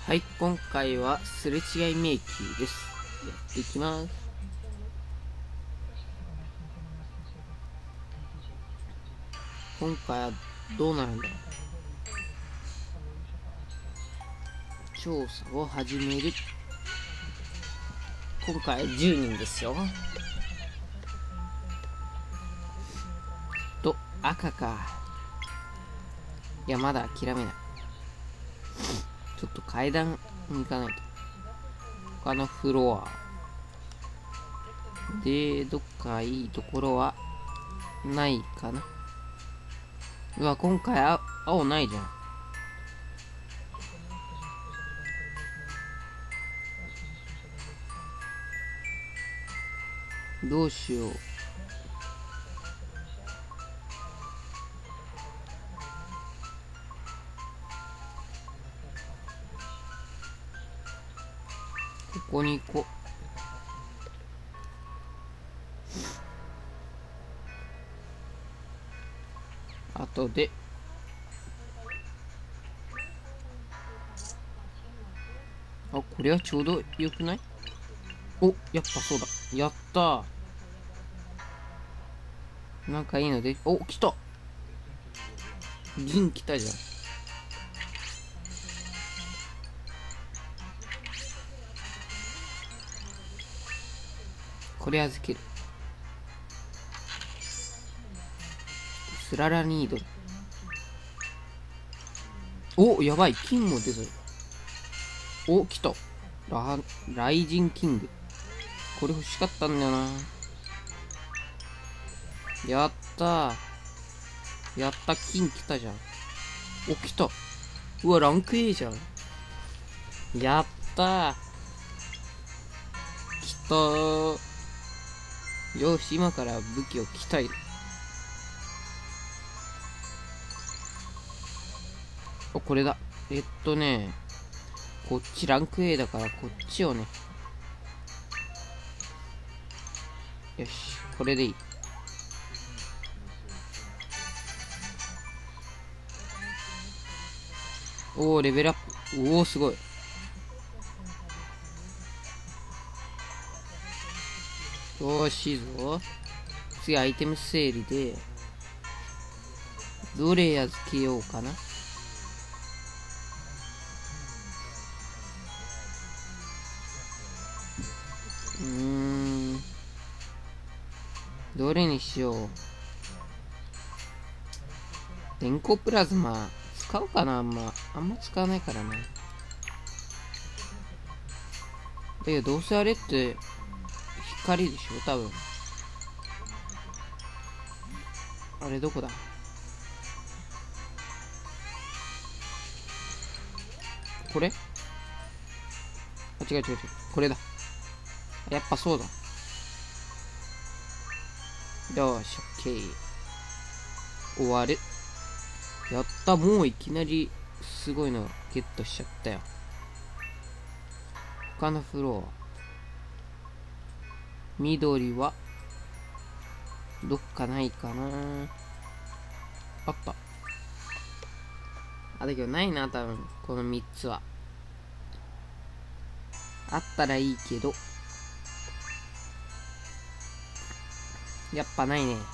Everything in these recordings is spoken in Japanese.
はい、今回はすれ違い迷宮です。やっていきます。今回はどうなるんだろう。調査を始める。今回は10人ですよ。赤か。いや、まだ諦めない。ちょっと階段に行かないと。他のフロアでどっかいいところはないかな。うわ、今回青ないじゃん。どうしよう。ここに行こう。後でこれはちょうどよくない？お、やっぱそうだ。やったー。なんかいいので、お、来た。銀来たじゃん。これ預ける。スララニードル。お、やばい。金も出たよ。お、来た。ライジンキング。これ欲しかったんだよな。やったー。やった、金来たじゃん。お、来た。うわ、ランク A じゃん。やったー。来たー。よし、今から武器を鍛える。お、これだ。こっちランク A だからこっちをね。よし、これでいい。おー、レベルアップ。おー、すごい。よーしいいぞ。次アイテム整理で、どれ預けようかな。どれにしよう。電光プラズマ使うかな。あんま使わないからな。だけどどうせあれって光でしょ多分。あれどこだ。これ、違う。これだ。やっぱそうだ。よし、オッケー。終わる。やった、もういきなりすごいのゲットしちゃったよ。他のフロア。緑はどっかないかな。あった。だけどないな、多分。この3つは。あったらいいけど。やっぱないね。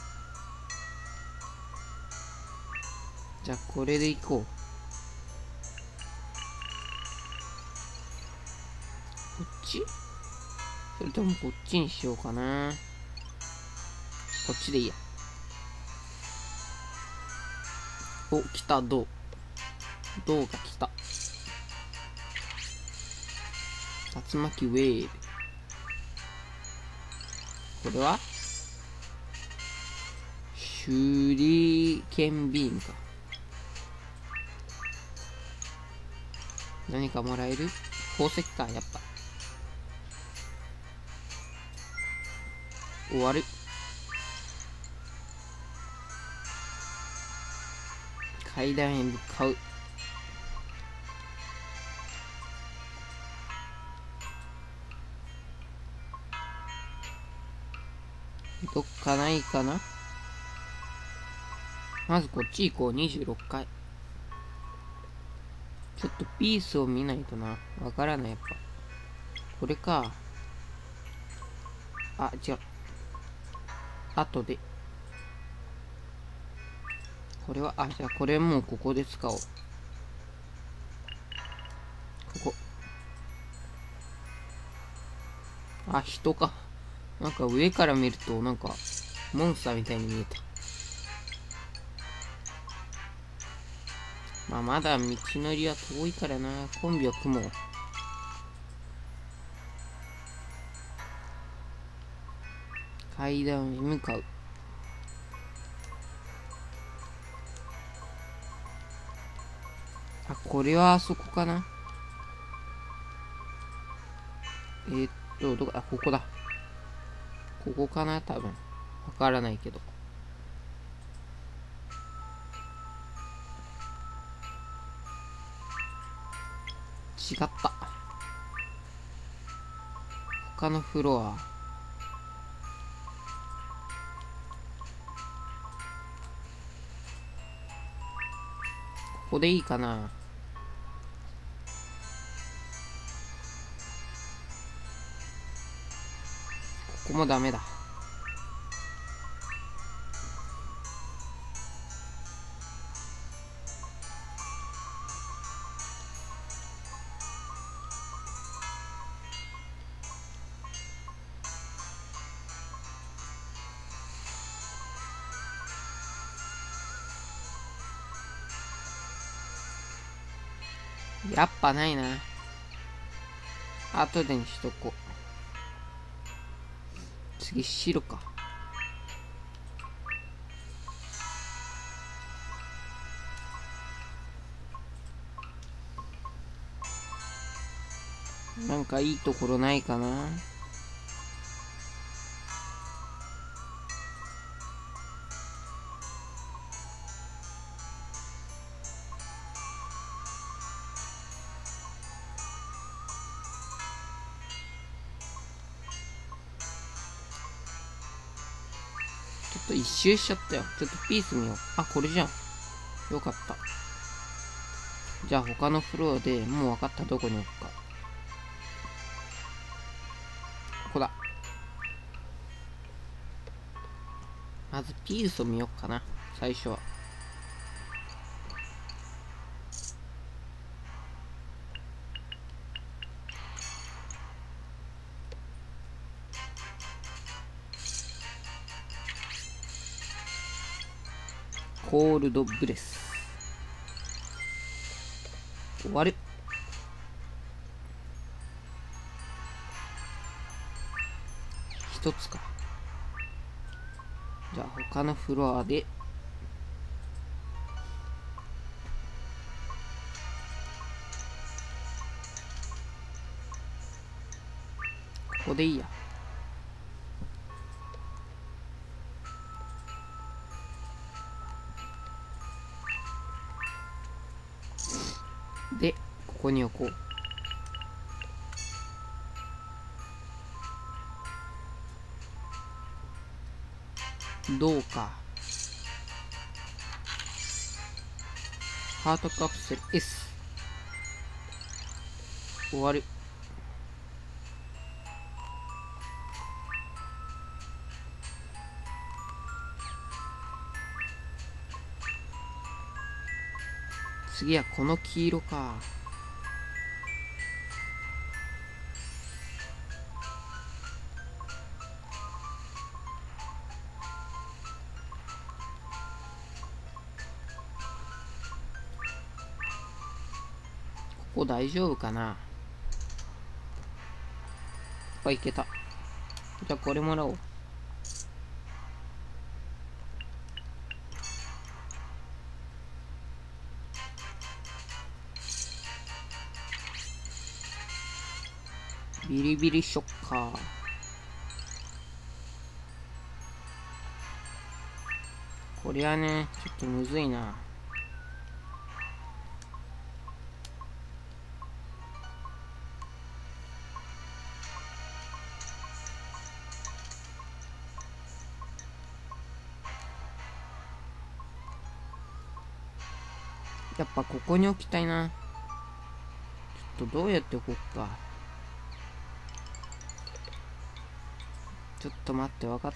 じゃあこれでいこう。こっち？それともこっちにしようかな。こっちでいいや。お、来た、銅が来た。竜巻ウェーブ。これは手裏剣ビームか。何かもらえる？宝石か、やっぱ。終わる。階段へ向かう。どっかないかな。まずこっち行こう。26階。 ちょっとピースを見ないとな。わからない、やっぱ。これか。あ、違う。後で。これは、じゃあこれもうここで使おう。ここ。人か。なんか上から見ると、なんか、モンスターみたいに見えた。まだ道のりは遠いからな。コンビを組もう。階段へ向かう。これはあそこかな。どこだ、ここだ。ここかな、多分。わからないけど。違った。他のフロア。ここでいいかな。ここもダメだ。やっぱないな。後でにしとこう。次白か。なんかいいところないかな。ちょっと一周しちゃったよ。ちょっとピース見よう。これじゃん。よかった。じゃあ他のフロアでもう分かった。どこに置くか。ここだ。まずピースを見ようかな。最初は。コールドブレス。終わる。一つか。じゃあ他のフロアで。ここでいいや。で、ここに置こう。どうか。ハートカプセル S。終わる。次はこの黄色か。ここ大丈夫かな。いけた。じゃあこれもらおう。ビリビリショッカー。こりゃね、ちょっとむずいな。やっぱここに置きたいな。 どうやってこっか。ちょっと待って、わかった。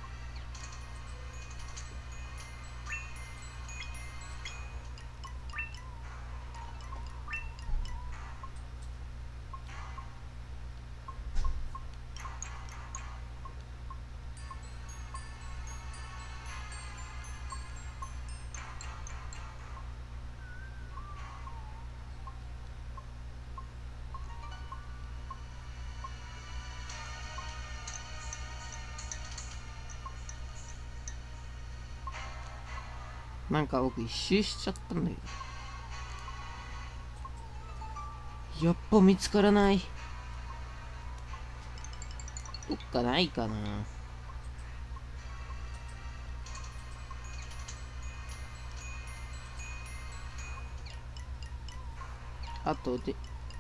なんか僕一周しちゃったんだけど。やっぱ見つからない。どっかないかな。あとで。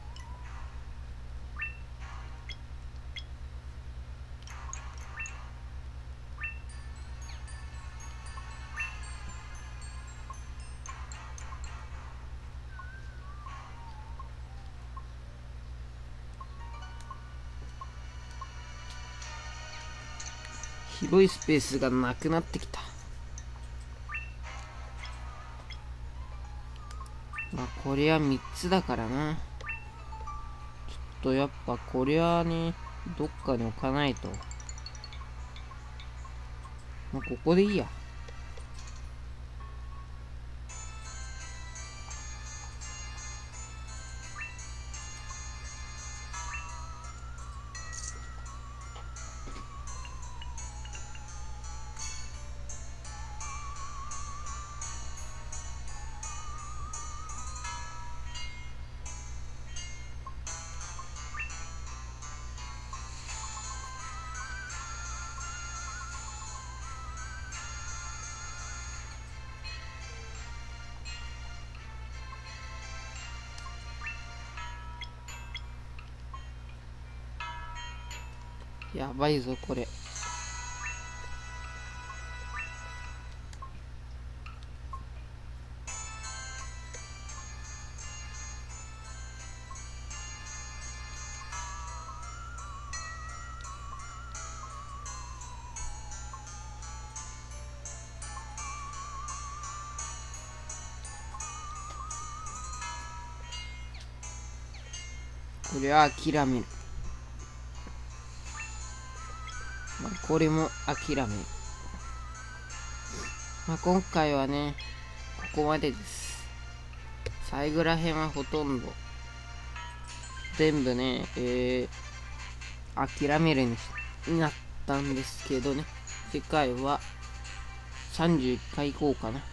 広いスペースがなくなってきた。まあこれは3つだからな。ちょっとやっぱこれはね、どっかに置かないと。まあここでいいや。やばいぞこれ。これは諦める。まあ、これも諦める。まあ、今回はね、ここまでです。最後らへんはほとんど、全部ね、諦めるになったんですけどね。次回は31回行こうかな。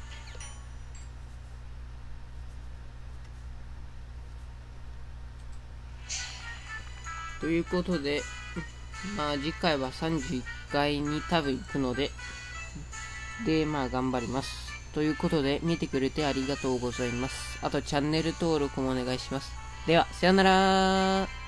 ということで、まあ次回は31回に多分行くので、まあ頑張ります。ということで、見てくれてありがとうございます。あとチャンネル登録もお願いします。では、さよなら。